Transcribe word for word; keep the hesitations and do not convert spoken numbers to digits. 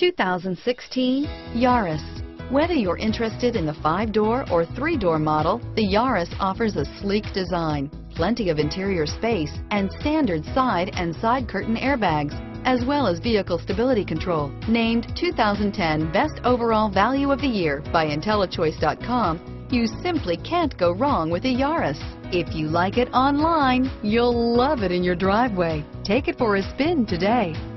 two thousand sixteen Yaris. Whether you're interested in the five-door or three-door model, the Yaris offers a sleek design, plenty of interior space, and standard side and side curtain airbags, as well as vehicle stability control. Named two thousand ten Best Overall Value of the Year by IntelliChoice dot com, you simply can't go wrong with a Yaris. If you like it online, you'll love it in your driveway. Take it for a spin today.